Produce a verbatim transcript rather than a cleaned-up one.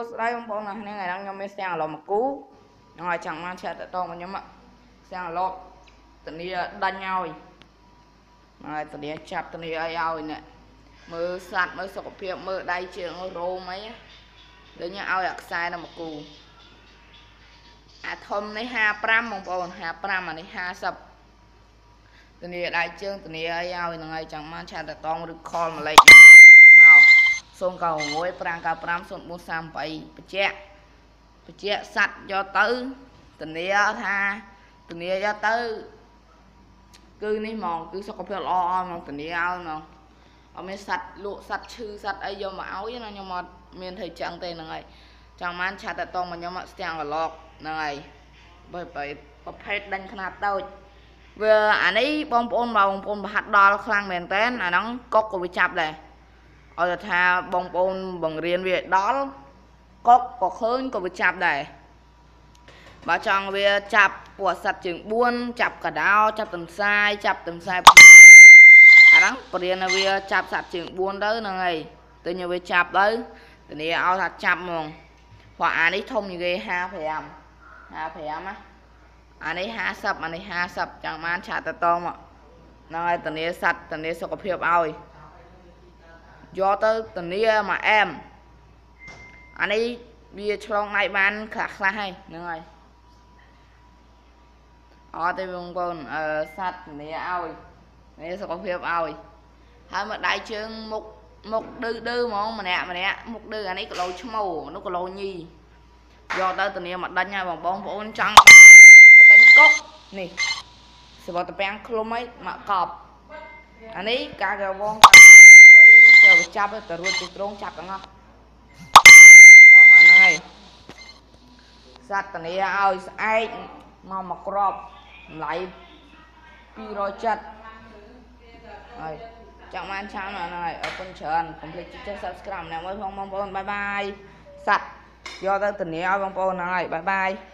ស្ដីបងប្អូនណាថ្ងៃហ្នឹងខ្ញុំមានស្ទាំងអាឡុកមកគូហើយចង់បានឆែតតតមកខ្ញុំស្ទាំងអាឡុកធានាដាញ់ឲ្យហើយធានាចាប់ធានាអីឲ្យនេះមើលសัตว์មើលសុខភាពមើលដៃជើងរោមអីដូចញ៉ាឲ្យអាខ្សែដល់មកគូអាធំនេះห้าสิบห้าបងប្អូនห้าสิบห้าអានេះห้าสิบធានាដៃជើងធានាអីឲ្យហ្នឹងហើយចង់បានឆែតតតឬខលម្លេចសូមកៅមួយប្រាំកៅប្រាំសូនបួនសាមបីបច្ចៈបច្ចៈសัตว์យកទៅធានាថាធានាយកទៅគឺនេះហ្មងគឺសុខភាពល្អអស់ហ្មងធានាឲ្យហ្មងអត់មានសัตว์លក់សัตว์ឈឺសัตว์អីយកមកឲ្យណាខ្ញុំអត់មានធ្វើចឹងទេហ្នឹងហើយចង់បានឆាតតងមកខ្ញុំស្ទាំងកឡកហ្នឹងហើយបើប្រភេទដាញ់ខ្នាតតូចវាអានេះបងប្អូនបងប្អូនប្រហាត់ដល់ខ្លាំងមែនតើអាហ្នឹងកុកក៏វាចាប់ដែរឲ្យថាបងប្អូនបង្រៀនវាដល់កុកក៏ឃើញក៏វាចាប់ដែរបើចង់វាចាប់ពួកសัตว์ជើងបួនចាប់កដោចាប់ទន្សាយចាប់ទន្សាយអាហ្នឹងបរៀនវាចាប់សัตว์ជើងបួនទៅហ្នឹងហើយទៅញវាចាប់ទៅធានាឲ្យថាចាប់ហ្មងព្រោះអានេះធំជាងគេห้าสิบห้า ห้าสิบห้าណាអានេះห้าสิบអានេះห้าสิบចង់បានឆាតតងមកហ្នឹងហើយធានាសัตว์ធានាសុខភាពឲ្យយកទៅធានាមកអែមអានេះវាឆ្លងដៃបានខ្លះខ្លះហើយហ្នឹងហើយអត់ទេបងប្អូនអឺសัตว์ធានាឲ្យធានាសុខភាពឲ្យហើយមកដៃជើងមុខមុខឌឺឌឺហ្មងម្នាក់ម្នាក់មុខឌឺអានេះគីឡូឈ្មោះនោះគីឡូញីយកទៅធានាមកដាច់ហើយបងបងប្អូនចង់ដាញ់កុកនេះសបតពាំងឃ្លុំអីមកកប់អានេះការកវងចូលចាប់ទៅរួចទីត្រង់ចាប់ទាំងអស់តមកហ្នឹងហើយសัตว์ធានាឲ្យស្អែកមកមកក្របតម្លៃពីរយចិតហើយចង់បានឆានហ្នឹងហើយអរគុណច្រើនកុំភ្លេចចុច Subscribe ម្នាក់មួយផងបងប្អូនបាយបាយសัตว์យកទៅធានាឲ្យបងប្អូនហ្នឹងហើយបាយបាយ